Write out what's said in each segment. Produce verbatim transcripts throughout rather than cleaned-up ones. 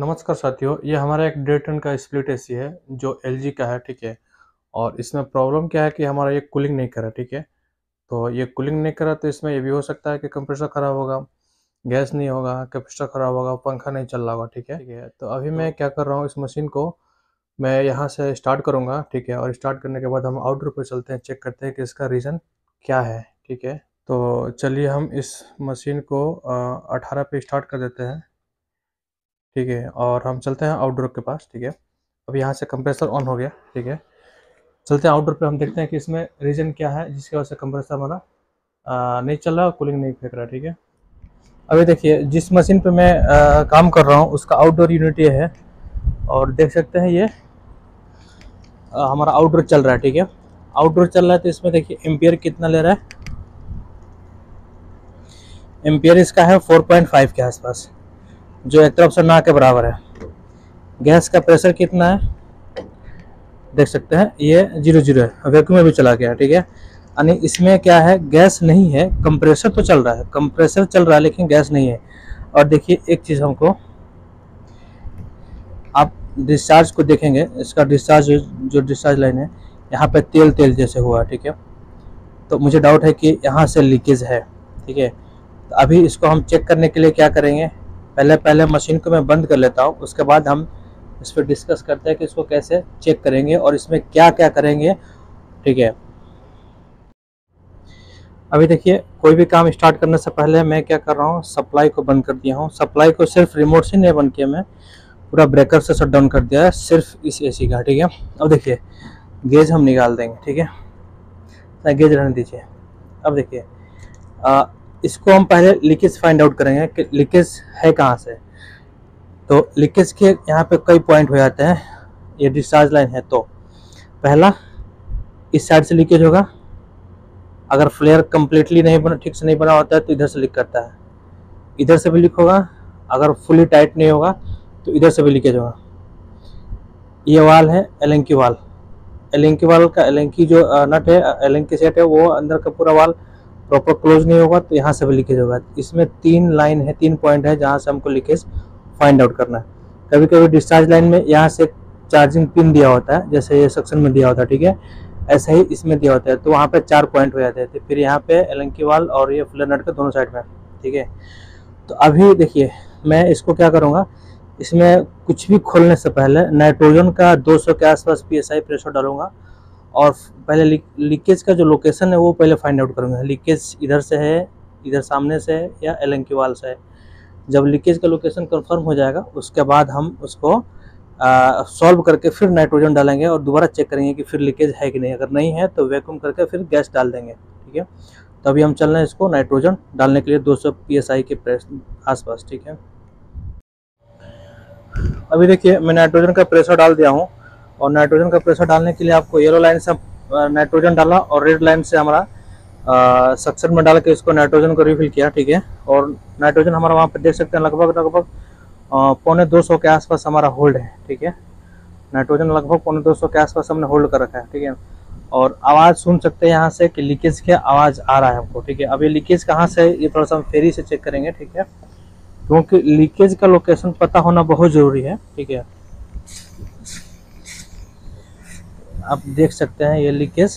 नमस्कार साथियों, ये हमारा एक डेढ़ टन का स्प्लिट एसी है जो एलजी का है, ठीक है। और इसमें प्रॉब्लम क्या है कि हमारा ये कूलिंग नहीं कर रहा, ठीक है। तो ये कूलिंग नहीं कर रहा तो इसमें ये भी हो सकता है कि कंप्रेसर ख़राब होगा, गैस नहीं होगा, कैपेसिटर ख़राब होगा, पंखा नहीं चल रहा होगा, ठीक है। ठीक है, तो अभी मैं क्या कर रहा हूँ, इस मशीन को मैं यहाँ से स्टार्ट करूँगा, ठीक है। और स्टार्ट करने के बाद हम आउटडोर पे चलते हैं, चेक करते हैं कि इसका रीज़न क्या है, ठीक है। तो चलिए हम इस मशीन को अठारह पे स्टार्ट कर देते हैं, ठीक है। और हम चलते हैं आउटडोर के पास, ठीक है। अब यहाँ से कंप्रेसर ऑन हो गया, ठीक है। चलते हैं आउटडोर पे, हम देखते हैं कि इसमें रीज़न क्या है जिसकी वजह से कंप्रेसर हमारा अ, नहीं चल रहा, कूलिंग नहीं फेंक रहा, ठीक है। अभी देखिए जिस मशीन पे मैं आ, काम कर रहा हूँ उसका आउटडोर यूनिट ये है, और देख सकते हैं ये आ, हमारा आउटडोर चल रहा है, ठीक है। आउटडोर चल रहा है तो इसमें देखिए एम्पियर कितना ले रहा है। एम्पियर इसका है फोर पॉइंट फाइव के आसपास, जो एक तरफ से ना के बराबर है। गैस का प्रेशर कितना है देख सकते हैं, ये जीरो जीरो है, वैक्यूम में भी चला गया, ठीक है। यानी इसमें क्या है, गैस नहीं है, कंप्रेसर तो चल रहा है, कंप्रेसर चल रहा है लेकिन गैस नहीं है। और देखिए एक चीज़ हमको, आप डिस्चार्ज को देखेंगे, इसका डिस्चार्ज जो डिस्चार्ज लाइन है यहाँ पे तेल तेल जैसे हुआ है, ठीक है। तो मुझे डाउट है कि यहाँ से लीकेज है, ठीक है। तो अभी इसको हम चेक करने के लिए क्या करेंगे, पहले पहले मशीन को मैं बंद कर लेता हूँ, उसके बाद हम इस पर डिस्कस करते हैं कि इसको कैसे चेक करेंगे और इसमें क्या क्या करेंगे, ठीक है। अभी देखिए कोई भी काम स्टार्ट करने से पहले मैं क्या कर रहा हूँ, सप्लाई को बंद कर दिया हूँ। सप्लाई को सिर्फ रिमोट से नहीं बंद किया, मैं पूरा ब्रेकर से शट डाउन कर दिया है, सिर्फ इस एसी का, ठीक है। अब देखिए गेज हम निकाल देंगे, ठीक है, गेज रहने दीजिए। अब देखिए इसको हम पहले लीकेज फाइंड आउट करेंगे कि लीकेज है कहाँ से। तो लीकेज के यहाँ पे कई पॉइंट हो जाते हैं। ये डिस्चार्ज लाइन है तो पहला इस साइड से लीकेज होगा, अगर फ्लेयर कम्प्लीटली नहीं बना, ठीक से नहीं बना होता है तो इधर से लीक करता है, इधर से भी लीक होगा, अगर फुली टाइट नहीं होगा तो इधर से भी लीकेज होगा। ये वाल है एलेंकी वाल, एलेंकी वाल का एलेंकी जो नट है, एलेंकी सेट है, वो अंदर का पूरा वाल प्रॉपर क्लोज नहीं होगा तो यहाँ से भी लीकेज होगा। इसमें तीन लाइन है, तीन पॉइंट है जहाँ से हमको लीकेज फाइंड आउट करना है। कभी कभी डिस्चार्ज लाइन में यहाँ से चार्जिंग पिन दिया होता है, जैसे ये सेक्शन में दिया होता है, ठीक है। ऐसा ही इसमें दिया होता है, तो वहाँ पे चार पॉइंट हो जाते हैं। तो फिर यहाँ पे एलेंकी वाल और ये फ्लेयर नट के दोनों साइड में, ठीक है। तो अभी देखिए मैं इसको क्या करूँगा, इसमें कुछ भी खोलने से पहले नाइट्रोजन का दो सौ के आसपास पी एस आई प्रेशर डालूंगा, और पहले लीकेज का जो लोकेशन है वो पहले फाइंड आउट करूँगा। लीकेज इधर से है, इधर सामने से है, या एलेंकी वाल से है। जब लीकेज का लोकेशन कंफर्म हो जाएगा उसके बाद हम उसको सॉल्व करके फिर नाइट्रोजन डालेंगे और दोबारा चेक करेंगे कि फिर लीकेज है कि नहीं। अगर नहीं है तो वैक्यूम करके फिर गैस डाल देंगे, ठीक है। तो अभी हम चल रहे हैं इसको नाइट्रोजन डालने के लिए दो सौ पी एस आई के प्रेस आसपास, ठीक है। अभी देखिए मैं नाइट्रोजन का प्रेशर डाल दिया हूँ, और नाइट्रोजन का प्रेशर डालने के लिए आपको येलो लाइन से नाइट्रोजन डाला और रेड लाइन से हमारा सक्शन में डाल के इसको नाइट्रोजन को रिफिल किया, ठीक है। और नाइट्रोजन हमारा वहाँ पर देख सकते हैं लगभग लगभग पौने दो सौ के आसपास हमारा होल्ड है, ठीक है। नाइट्रोजन लगभग पौने दो सौ के आसपास हमने होल्ड कर रखा है, ठीक है। और आवाज़ सुन सकते हैं यहाँ से कि लीकेज की आवाज़ आ रहा है हमको, ठीक है। अब ये लीकेज कहाँ से, ये थोड़ा सा हम फेरी से चेक करेंगे, ठीक है, क्योंकि लीकेज का लोकेशन पता होना बहुत ज़रूरी है, ठीक है। आप देख सकते हैं ये लीकेज,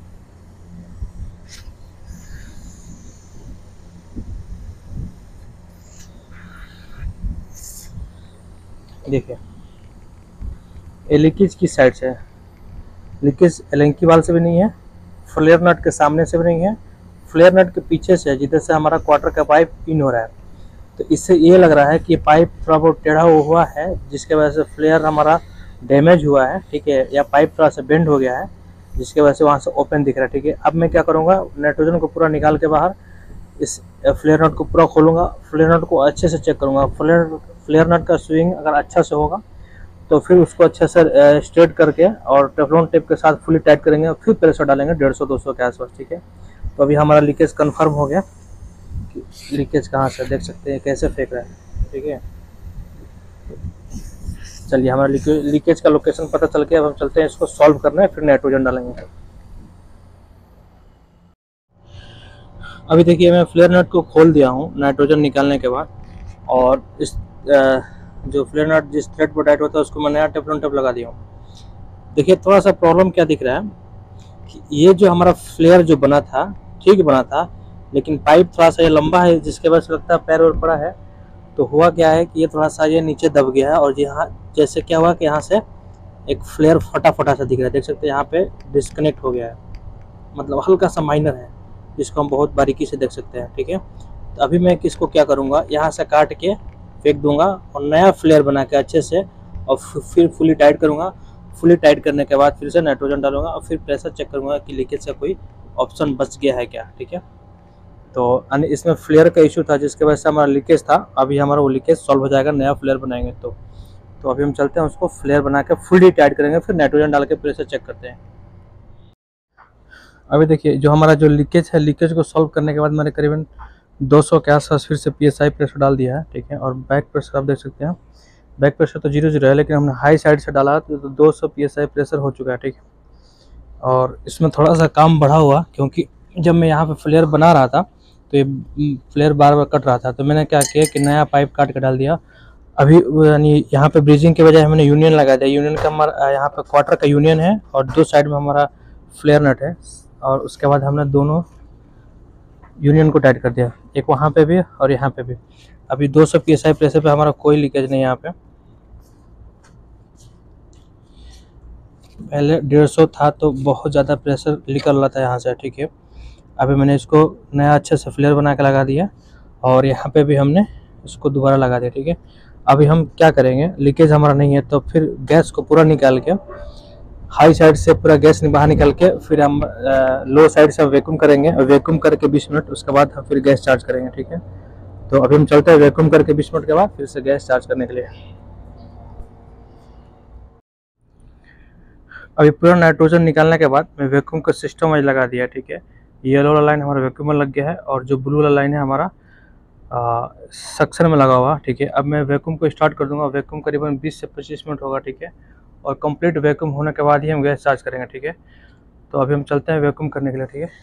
देखिए ये लीकेज किस साइड से है। लीकेज एलेंकी वाल से भी नहीं है, फ्लेयर नट के सामने से भी नहीं है, फ्लेयर नट के पीछे से है जिधर से हमारा क्वार्टर का पाइप इन हो रहा है। तो इससे ये लग रहा है कि पाइप थोड़ा बहुत टेढ़ा हुआ है जिसके वजह से फ्लेयर हमारा डैमेज हुआ है, ठीक है, या पाइप थोड़ा सा बेंड हो गया है जिसकी वजह से वहाँ से ओपन दिख रहा है, ठीक है। अब मैं क्या करूँगा, नाइट्रोजन को पूरा निकाल के बाहर इस फ्लेयर नट को पूरा खोलूँगा, फ्लेयर नट को अच्छे से चेक करूँगा। फ्लेयर फ्लेयर नट का स्विंग अगर अच्छा से होगा तो फिर उसको अच्छे से स्ट्रेट करके और टेफ्लॉन टेप के साथ फुली टाइट करेंगे, फिर प्रेशर डालेंगे डेढ़ सौ दो सौ के आसपास, ठीक है। तो अभी हमारा लीकेज कंफर्म हो गया कि लीकेज कहाँ से, देख सकते हैं कैसे फेंक रहा है, ठीक है। चलिए हमारा लीकेज लीकेज का लोकेशन पता चल के अब हम चलते हैं इसको सॉल्व करने, फिर नाइट्रोजन डालेंगे। अभी देखिए मैं फ्लेयर नट को खोल दिया हूँ नाइट्रोजन निकालने के बाद, और इस जो फ्लेयर नट जिस थ्रेड पर टाइट होता है उसको मैं नया टेफ्लॉन टेप लगा दिया हूँ। देखिए थोड़ा सा प्रॉब्लम क्या दिख रहा है कि ये जो हमारा फ्लेयर जो बना था ठीक बना था, लेकिन पाइप थोड़ा सा ये लंबा है जिसके वजह से लगता है पैर और पड़ा है। तो हुआ क्या है कि ये थोड़ा सा ये नीचे दब गया है और यहाँ जैसे क्या हुआ कि यहाँ से एक फ्लेयर फटा फटा सा दिख रहा है, देख सकते हैं यहाँ पे डिस्कनेक्ट हो गया है, मतलब हल्का सा माइनर है जिसको हम बहुत बारीकी से देख सकते हैं। ठीक है, तो अभी मैं किसको क्या करूँगा, यहाँ से काट के फेंक दूंगा और नया फ्लेयर बना के अच्छे से और फिर फुली टाइट करूँगा। फुली टाइट करने के बाद फिर से नाइट्रोजन डालूंगा और फिर प्रेशर चेक करूँगा कि लीकेज का कोई ऑप्शन बच गया है क्या। ठीक है, तो इसमें फ्लेयर का इशू था जिसके वजह से हमारा लीकेज था, अभी हमारा वो लीकेज सॉल्व हो जाएगा नया फ्लेयर बनाएंगे तो तो अभी हम चलते हैं उसको फ्लेयर बना के फुली टाइट करेंगे, फिर नाइट्रोजन डाल के प्रेशर चेक करते हैं। अभी देखिए जो हमारा जो लीकेज है, लीकेज को सॉल्व करने के बाद मैंने करीबन दो सौ के आसपास फिर से पीएसआई प्रेशर डाल दिया है। ठीक है, और बैक प्रेशर आप देख सकते हैं, बैक प्रेशर तो जीरो जीरो है लेकिन हमने हाई साइड से डाला तो दो सौ पीएसआई प्रेशर हो चुका है। ठीक है, और इसमें थोड़ा सा काम बढ़ा हुआ क्योंकि जब मैं यहाँ पे फ्लेयर बना रहा था तो ये फ्लेयर बार बार कट रहा था, तो मैंने क्या किया कि नया पाइप काट के डाल दिया। अभी यानी यहाँ पे ब्रिजिंग के बजाय हमने यूनियन लगा दिया। यूनियन का हमारा यहाँ पे क्वार्टर का यूनियन है और दो साइड में हमारा फ्लेयर नट है, और उसके बाद हमने दोनों यूनियन को टाइट कर दिया, एक वहाँ पे भी और यहाँ पे भी। अभी दो सौ पीएसआई प्रेशर पे हमारा कोई लीकेज नहीं है यहाँ पे, पहले डेढ़ सौ था तो बहुत ज़्यादा प्रेशर निकल रहा था यहाँ से। ठीक है, अभी मैंने इसको नया अच्छे से फ्लेयर बना के लगा दिया और यहाँ पे भी हमने इसको दोबारा लगा दिया। ठीक है, अभी हम क्या करेंगे, लीकेज हमारा नहीं है तो फिर गैस को पूरा निकाल के हाई साइड से पूरा गैस बाहर निकाल के फिर हम लो साइड से वैक्यूम करेंगे, वैक्यूम करके बीस मिनट, उसके बाद हम फिर गैस चार्ज करेंगे। ठीक है, तो अभी हम चलते हैं वैक्यूम करके बीस मिनट के बाद फिर से गैस चार्ज करने के लिए। अभी पूरा नाइट्रोजन निकालने के बाद मैं वैक्यूम का सिस्टम आज लगा दिया। ठीक है, येलो वाला लाइन हमारा वैक्यूम में लग गया है और जो ब्लू वाला लाइन है हमारा सक्शन में लगा हुआ। ठीक है, अब मैं वैक्यूम को स्टार्ट कर दूंगा। वैक्यूम करीबन बीस से पच्चीस मिनट होगा। ठीक है, और कंप्लीट वैक्यूम होने के बाद ही हम गैस चार्ज करेंगे। ठीक है, तो अभी हम चलते हैं वैक्यूम करने के लिए। ठीक है,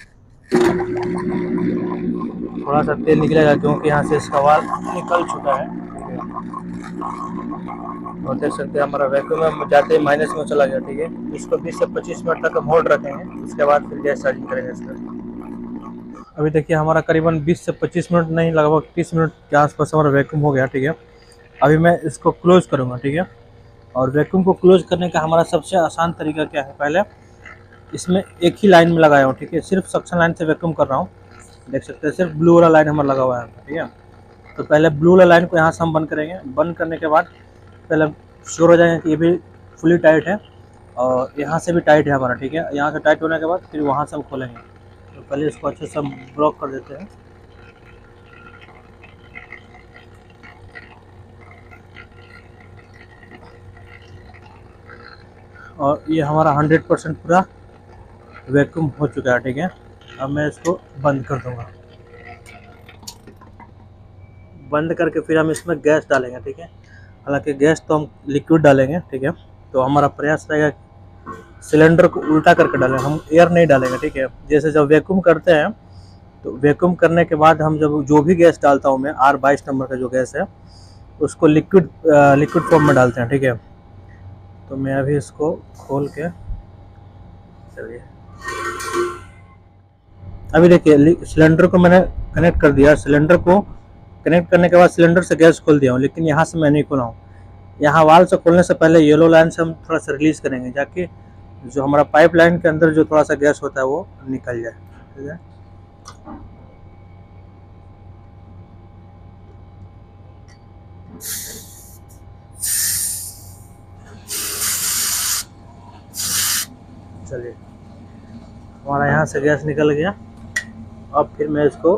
थोड़ा सा तेल निकलेगा क्योंकि यहाँ से इसका वाल निकल चुका है। और देख सकते हैं हमारा वैक्यूम में जाते ही माइनस में चला गया। ठीक है, इसको बीस से पच्चीस मिनट तक हम होल्ड रखेंगे, उसके बाद फिर गैस चार्जिंग करेंगे इसका। अभी देखिए हमारा करीबन बीस से पच्चीस मिनट नहीं, लगभग तीस मिनट के आसपास हमारा वैक्यूम हो गया। ठीक है, अभी मैं इसको क्लोज करूँगा। ठीक है, और वैक्यूम को क्लोज करने का हमारा सबसे आसान तरीका क्या है, पहले इसमें एक ही लाइन में लगाया हूँ। ठीक है, सिर्फ सक्शन लाइन से वैक्यूम कर रहा हूँ, देख सकते हैं सिर्फ ब्लू वाला लाइन हमारा लगा हुआ है। ठीक है, तो पहले ब्लू वाला लाइन को यहाँ से हम बंद करेंगे। बंद करने के बाद पहले श्योर हो जाएंगे कि ये भी फुली टाइट है और यहाँ से भी टाइट है हमारा। ठीक है, यहाँ से टाइट होने के बाद फिर वहाँ से हम खोलेंगे। तो पहले इसको अच्छे से हम ब्लॉक कर देते हैं। और ये हमारा हंड्रेड परसेंट पूरा वैक्यूम हो चुका है। ठीक है, अब मैं इसको बंद कर दूंगा। बंद करके फिर हम इसमें गैस डालेंगे। ठीक है, हालांकि गैस तो हम लिक्विड डालेंगे। ठीक है, तो हमारा प्रयास रहेगा सिलेंडर को उल्टा करके डालें, हम एयर नहीं डालेंगे। ठीक है, जैसे जब वैक्यूम करते हैं तो वैक्यूम करने के बाद हम जब जो भी गैस डालता हूँ मैं, आर बाईस नंबर का जो गैस है उसको लिक्विड लिक्विड फॉर्म में डालते हैं। ठीक है, तो मैं अभी इसको खोल के, चलिए अभी देखिए सिलेंडर को मैंने कनेक्ट कर दिया। सिलेंडर को कनेक्ट करने के बाद सिलेंडर से गैस खोल दिया हूँ, लेकिन यहाँ से मैं नहीं खोला हूँ। यहाँ वाल से खोलने से पहले येलो लाइन से हम थोड़ा सा रिलीज करेंगे, जाके जो हमारा पाइप लाइन के अंदर जो थोड़ा सा गैस होता है वो निकल जाए। ठीक है, चलिए हमारा यहाँ से गैस निकल गया। अब फिर मैं इसको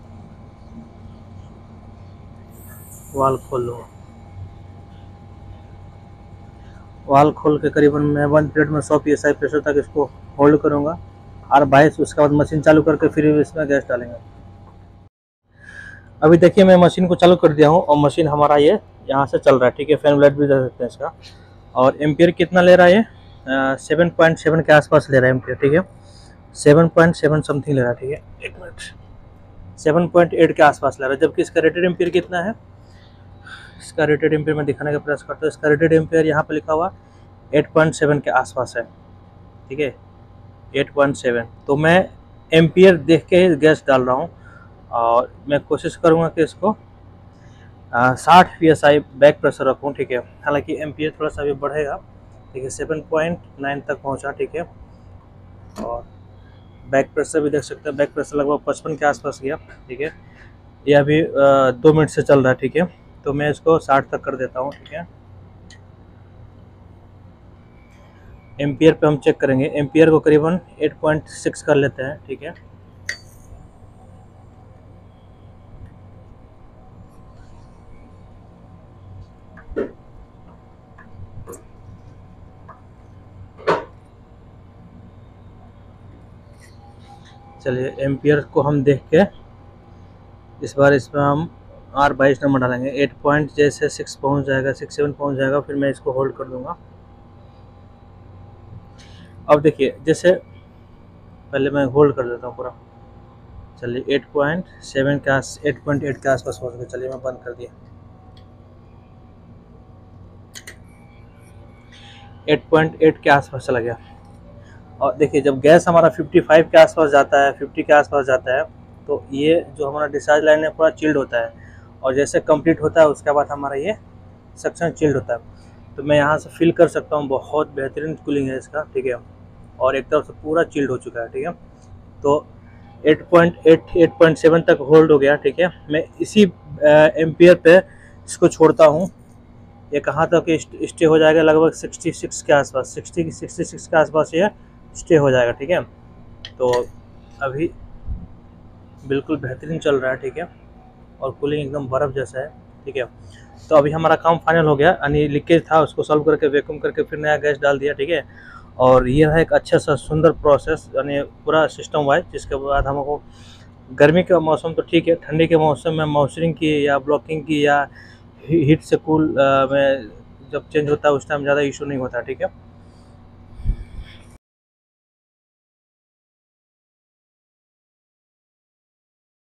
वाल खोल लूँगा। वाल खोल के करीबन मैं वन प्लेट में सौ पी एस आई प्रेशर तक इसको होल्ड करूँगा और बाईस, उसके बाद मशीन चालू करके फिर इसमें गैस डालेंगे। अभी देखिए मैं मशीन को चालू कर दिया हूँ और मशीन हमारा ये यहाँ से चल रहा है। ठीक है, फैन ब्लेड भी दे सकते हैं इसका। और एम्पियर कितना ले रहा है, ये सेवन पॉइंट सेवन के आसपास ले रहा है एम्पियर। ठीक है, सेवन पॉइंट सेवन समथिंग ले रहा है। ठीक है, एक मिनट, सेवन पॉइंट एट के आसपास ले रहा है, जबकि इसका रेटेड एम्पियर कितना है, इसका रेटेड एम्पियर में दिखाने का प्रयास करता हूँ। इसका रेटेड एम्पियर यहाँ पे लिखा हुआ एट पॉइंट सेवन के आसपास है, ठीक है, एट पॉइंट सेवन। तो मैं एम्पियर देख के ही गैस डाल रहा हूँ और मैं कोशिश करूँगा कि इसको साठ P S I back pressure रखूँ, ठीक है। हालांकि एम्पियर थोड़ा सा भी बढ़ेगा, ठीक है, सेवन पॉइंट नाइन तक पहुँचा, ठीक है। और बैक प्रेशर भी देख सकते हैं, बैक प्रेशर लगभग पचपन के आसपास गया, ठीक है। ये अभी दो मिनट से चल रहा है, ठीक है। तो मैं इसको साठ तक कर देता हूँ, ठीक है। एम्पियर पे हम चेक करेंगे, एम्पियर को करीबन एट पॉइंट सिक्स कर लेते हैं, ठीक है। चलिए एम्पियर को हम देख के इस बार इसमें हम आर बाईस नंबर डालेंगे। एट पॉइंट जैसे सिक्स पहुंच जाएगा, सिक्स सेवन पहुंच जाएगा, फिर मैं इसको होल्ड कर दूंगा। अब देखिए, जैसे पहले मैं होल्ड कर देता हूँ पूरा। चलिए एट पॉइंट सेवन के आस एट पॉइंट एट के आसपास पहुँच गया। चलिए मैं बंद कर दिया। एट पॉइंट एट के आसपास चला गया। और देखिए, जब गैस हमारा फिफ्टी फाइव के आसपास जाता है, फिफ्टी के आसपास जाता है, तो ये जो हमारा डिस्चार्ज लाइन है पूरा चिल्ड होता है। और जैसे कंप्लीट होता है उसके बाद हमारा ये सेक्शन चिल्ड होता है। तो मैं यहाँ से फील कर सकता हूँ, बहुत बेहतरीन कूलिंग है इसका, ठीक है। और एक तरफ से पूरा चिल्ड हो चुका है, ठीक है। तो eight point eight eight point seven तक होल्ड हो गया, ठीक है। मैं इसी एम्पियर पे इसको छोड़ता हूँ। ये कहाँ तक स्टे हो जाएगा, लगभग सिक्सटी सिक्स के आसपास, सिक्सटी सिक्सटी सिक्स के आसपास ये स्टे हो जाएगा, ठीक है। तो अभी बिल्कुल बेहतरीन चल रहा है, ठीक है। और कूलिंग एकदम बर्फ़ जैसा है, ठीक है। तो अभी हमारा काम फाइनल हो गया, यानी लीकेज था उसको सॉल्व करके वैक्यूम करके फिर नया गैस डाल दिया, ठीक है। और ये है एक अच्छा सा सुंदर प्रोसेस, यानी पूरा सिस्टम वाइज। जिसके बाद हमको गर्मी का मौसम तो ठीक है, ठंडी के मौसम में मॉइस्चरिंग की या ब्लॉकिंग की या हीट से कूल में जब चेंज होता है उस टाइम ज़्यादा इशू नहीं होता, ठीक है।